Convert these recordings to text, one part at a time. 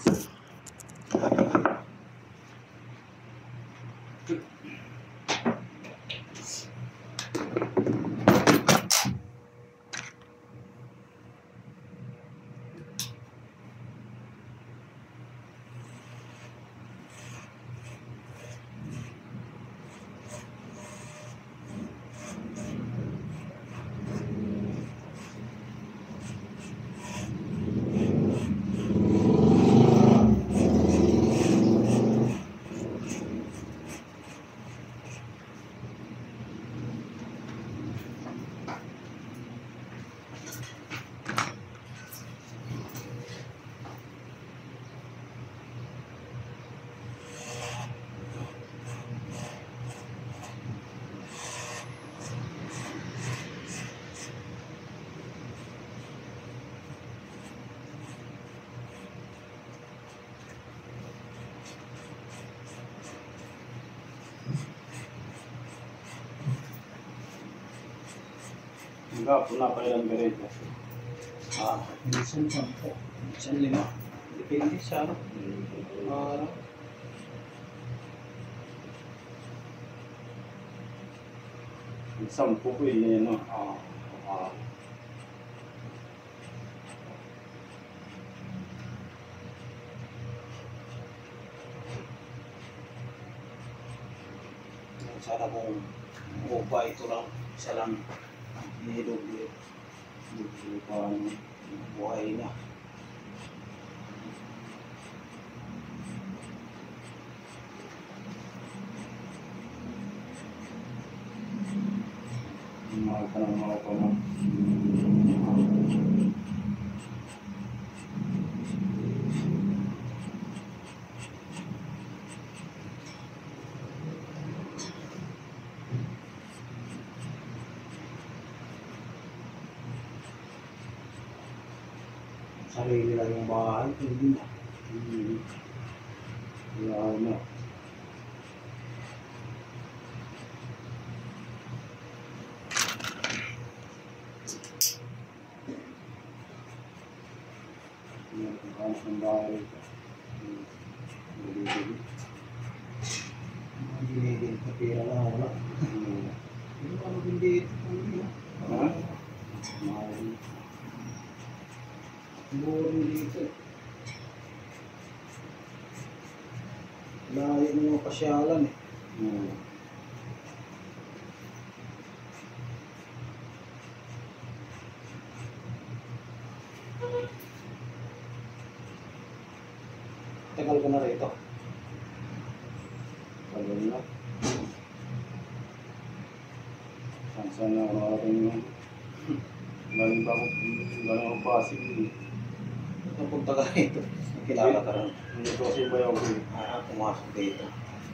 Enggak pernah kailan gereja. Minsan po. Minsan 5. Depende sa araw. Isang po ko yun, no? Sana kung upa ito lang, isa lang. Hihilog buhay na. Mahal ka ng mga pamang. Sarili lang yung bahay, hindi na. Wala na. Ang bahay ito. Hindi kapira lang wala. Hindi pa magindi ito. Boring dito. Layo ng mga pasyalan eh. Tagal ko na rito. Tagal na. Saan na marating yun? Galing ako Pasig. Napunta ka rito. Kilala ka rin. Hindi ko kasi bayaw ko eh. Pumasok dito.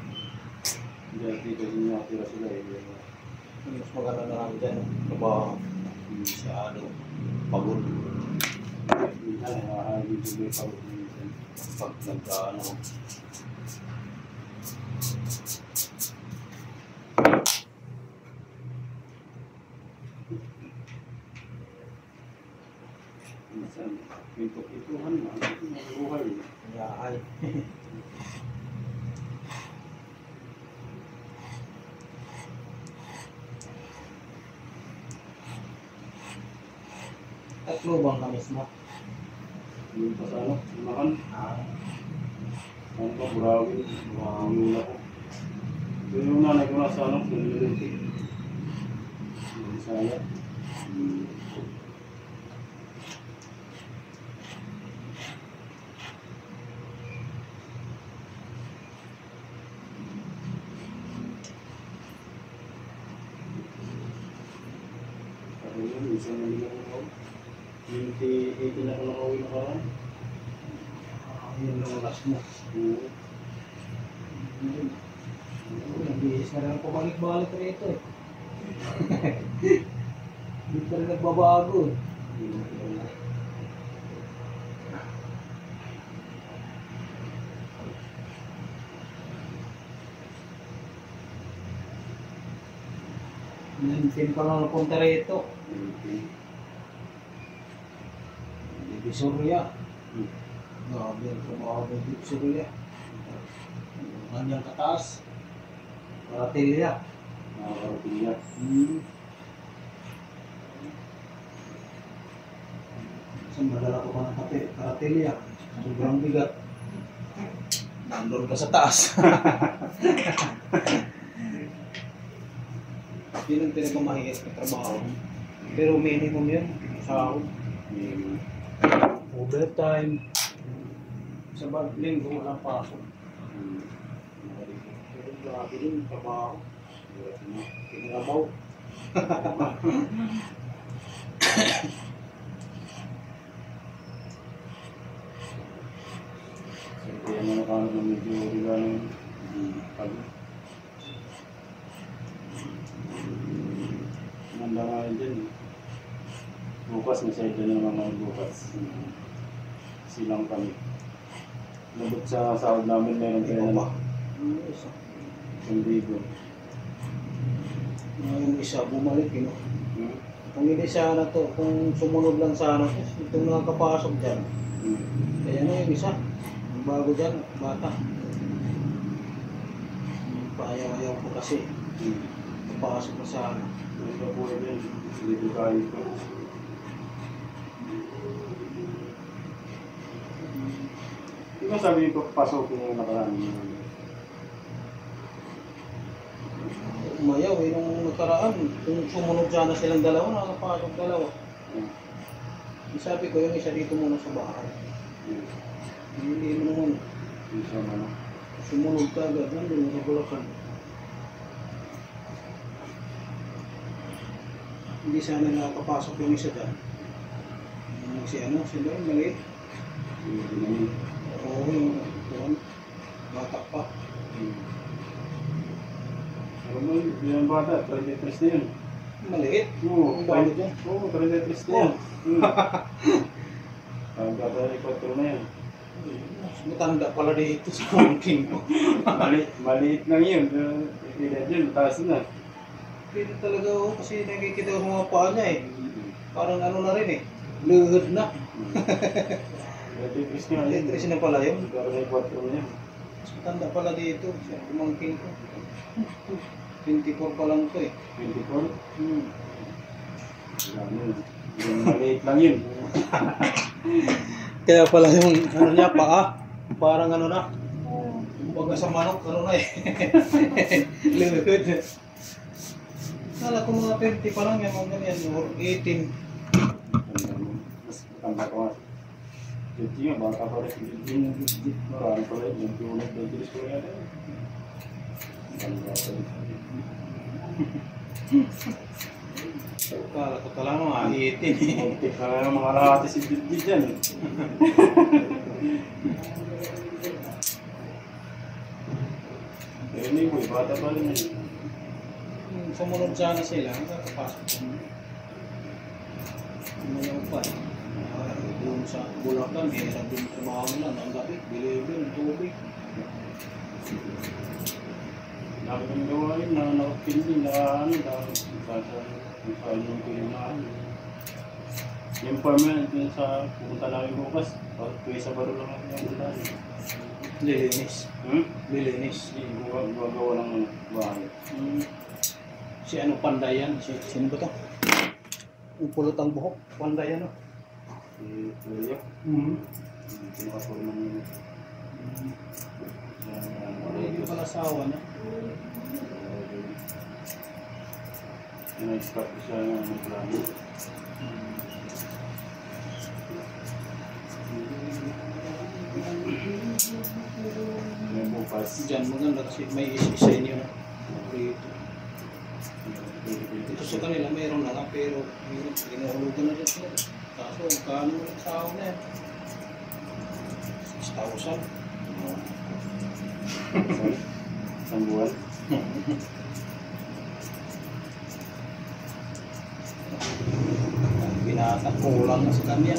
Dito siya tira sila eh. Mas maganda na lang dyan. Trabaho. Masyado. Pagod. Minsan ay dito may pagod minsan. Pag nagkaano. Minsan, pinto-pintuhan na. Buhay. Yahay. Tatlo bang na mismo? Yung pa sa ano, lumakan. Ano pa, Burawin. Burawin ako. Ito yung nanay ko na sa ano, naliliti. Saya. Isang nalilang ako. 2018 na ako nakauwi na karaan. Yun ang oras mo. Nag-iis na rin ako balik-balik rito eh. Hindi pa rin nagbabago eh. Nantin pa lang napunta rito. Divisoria. Grabe ang trabaho ng dito sa Dulia. Kanyang kataas. Karatilya. Nakakarating niya. Saan madala ko pa ng karatilya. Sobrang bigat. Nandun ka sa taas. Yun ang pinagmamahirap na trabaho. Pero minimum yun. Sahod. Overtime. Sa linggo walang pasok. Pero grabe din yung trabaho. Kinalabaw. Kaya nga nakahanap ng medyo riganong pagod. Nanda nga rin dyan. Bukas, may side na naman bukas. Silang kami. Nabot sa sahod namin, meron kaya na isang libo. Yung isa bumalik, kung hindi sana to, kung sumunod lang sana, itong nakakapasok dyan. Kaya na yung isa, yung bago dyan, bata. Paayaw-ayaw ko kasi, papasok na sana. Ito po din, dito tayo ito. Hindi mo sabi ko, pasok yung nakaraan. Umayaw nung nakaraan, kung sumunod sana silang dalawa, nakakapasok dalawa. Sabi ko yung isa dito muna sa bahay. Hindi mo naman. Isa man. Sumunod ka agad, nandun sa Bulacan. Hindi sana nakakapasok yung isa dyan. Si si Doon, maliit. Oo, yung doon. Batak pa. Pero mo, yung bata, 33 na yun. Maliit. Oo, Ang bago dyan. Oo, 33 na yan. Ang bata ay 4 na yan. Matanda pala dito sa pamangkin ko. Maliit lang yun. Edad yun, taas na. Dito talaga ako kasi nakikita ko sa mga paa niya eh. Parang ano na rin eh. Luhod na. 33 na yun. Letris na pala yun. Pero ay 4 na yan. Mas matanda pala dito sa pamangkin ko. 24 pa lang ito eh. 24? Yung maliit lang yun. Kaya pala yung ano niya paa. Parang ano na. Huwag sa manok, ano na eh. Luhod. Kala ko mga 20 pa lang yan, mga ganyan, or 18. Mas matanda ko nga. Jadi nga, baka pa rin yung marami pa rin yung tunay ng Diyos ko yan. Kala ko talaga mga 18 eh. Muntik ka lang mga lahati si Didid yan. Pero anyway, bata pa rin yun. Sumunod sana sila, nakakapasok. Umayaw pa eh. Doon sa Bulacan, hirap din trabaho nila, ng gabi, bilibin, tubig. Lagi yung gawain na nakapinding na ano, dahil sa inyong kailangan. Yung permanent yun sa pupunta namin bukas, kuya sa baro lang ang yung dahil. Lilinis. Lilinis. Gagawa ng ano, bahay. Si ano, Pandayan? Sino ba to? Yung pulot ang buhok, Pandayan no? Si Kuya. Pinakaporma niya. Hindi pala asawa niya. Na-start ko siya ng plano. May bukas. Diyan maganda kasi may isa inyo na. Ito sa kanila mayroon na lang pero ginahulugan na rin sila. Kaso ang kano ng tao na yan. 6,000. Isang buwan. Binata kulang na sa kanya.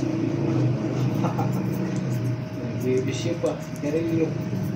Bibisyo pa. Karilyo.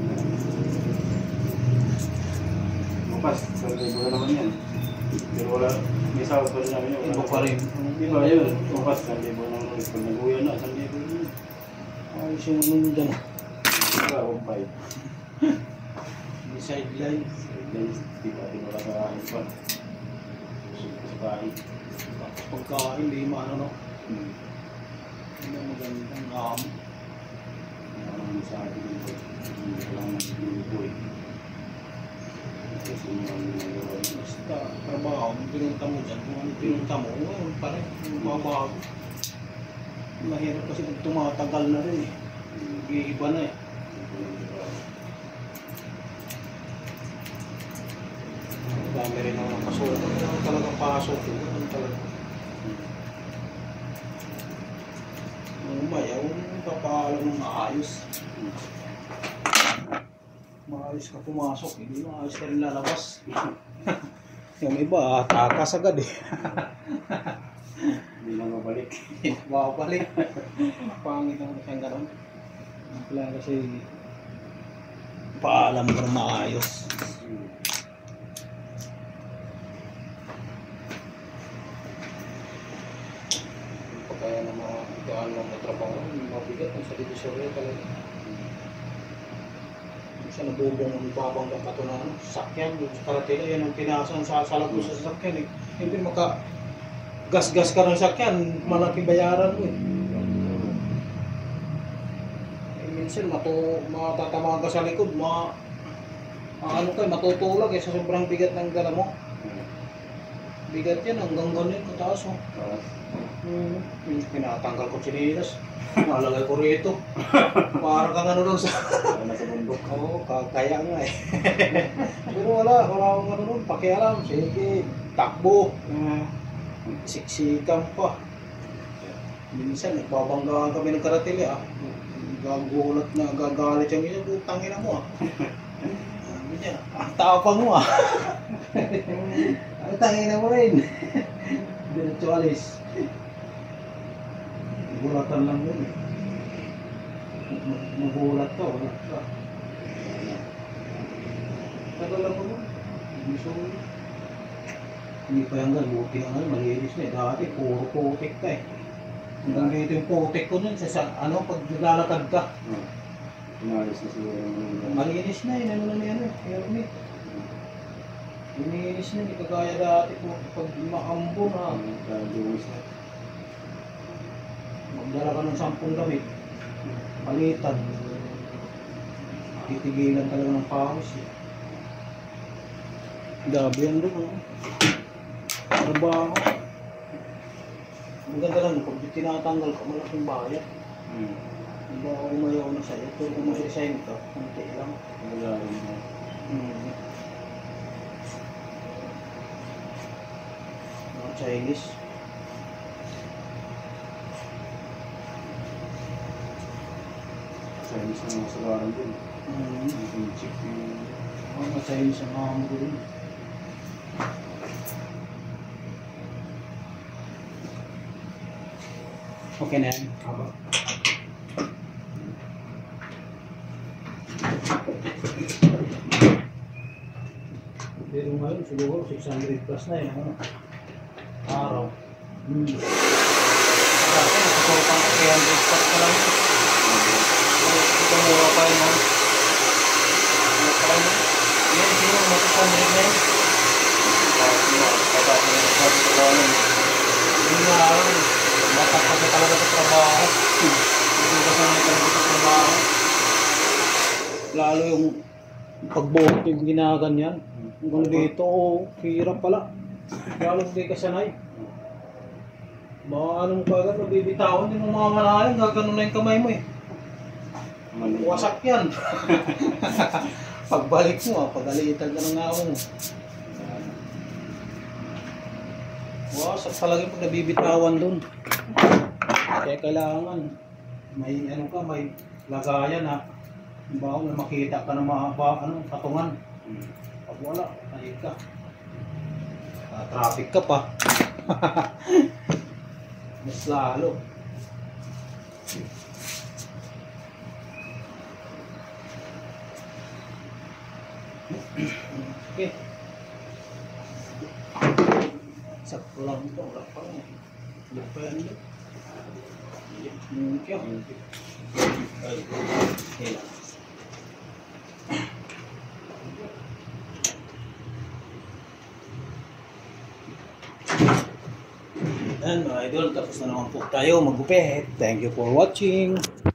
Bukas, sarili ko na naman yan. Pero wala, may sahod pa rin namin yun. Iba pa rin. Iba yun. Bukas, sarili ko na naman. Pag nag-uyan na, sarili ko yun. Ayos yung ano dyan. Ground pipe. May sideline. Guys, di makakain pa. Sa kain. Tapos pagkain, di maano no. Ano magandang amo. Ang sabi nito, hindi ko lang nagluto eh. Kasi yung nagawa niya. Basta trabaho, kung pinunta mo dyan, kung ano pinunta mo, ngayon pa rin, mababago. Mahirap kasi pag tumatagal na rin eh. Iiba na eh. Dami rin ako ng pasok. Ano talagang pasok? Ano talaga? Umayaw, papaalam ng maayos. Maayos ka pumasok, hindi maayos ka rin lalabas. Yung iba, takas agad eh. Hindi na mabalik. Babalik. Pangit ang siyang gano'n. Kailangan kasi paalam ka ng maayos. Kaya na mga ikaan ng trabaho, mabigat ang sa divisory talaga. Sa nabubong ang babang ng bato na sakyan, yung sa karatila, yan ang pinasang sasalag ko sa sakyan eh. Hindi maka gas-gas ka ng sakyan, malaki bayaran mo eh. Minsan matatamaan ka sa likod, ano kayo, matutulag eh sa sobrang bigat ng dala mo. Bigat yan, hanggang ganyan kataas oh. Pinatanggal ko chinilas. Nalagay ko rito. Parang kang ano doon sa... Nasa bundok. Oo, kaya nga eh. Pero wala akong ano doon, pakialam. Sige, takbo. Siksikan pa. Minsan, nagbabanggaan kami ng karatili ah. Gagulat na, gagalit yung ina, butang ina mo ah. Sabi niya, ang tapang mo ah. Ang tangina mo rin. Diretso alis. Gulatan lang yun eh. Magulat ka, wala ka. Tagal lang mo. Hindi pa yung buti nga ngayon, malinis na eh. Dati, puro putik ka eh. Hanggang dito yung putik ko nun, pag naglalakad ka. Umalis na siya yung... Malinis na eh, ano na yan eh. Hermit. Lininis na, hindi kagaya dati po pag maambo na. Luwis na. Magdala ka ng 10 damit. Palitan. Titigilan talaga ng pawis eh. Gabi yan doon oh. Trabaho. Ang ganda lang, pag tinatanggal ka, malaking bayad. Hindi ba ako umayaw na sa'yo? Pero kung mag-resign ka, kunti lang. Wala rin na. Mga Chinese. Chinese na mga sagaran din. Yung chip yung... Mga Chinese ang hamo ko rin. Okay na yan. Aba. Pero ngayon siguro 600 plus na yun. Araw. Dati nakasukan ko 300 plus pa lang. Ito mura pa yun. Mura pa yun. Yan, sino mo 600 na yun? Yun nga lang. Batak kasi talaga sa trabaho. Hindi ka sanay talaga sa trabaho. Lalo yung pagbuhok yung ginaganyan. Hanggang dito, hirap pala. Lalo hindi ka sanay. Mga anong kagad, mabibitawan din ng mga malayan, gaganon na yung kamay mo eh. Wasak yan. Pagbalik mo, pagalitan ka ng ngawang mo. Wasak talaga pag nabibitawan dun. Kaya kailangan, may ano ka, may lagayan ha. Bago na makita ka ng mga patungan. Pag wala, tayo ka. Traffic ka pa. Mas lalo. Okay. Sakto lang ito. Wala pa lang. Wala pa yan. Yan. Okay lang. Yan mga idol, tapos na naman po tayo magupit. Thank you for watching.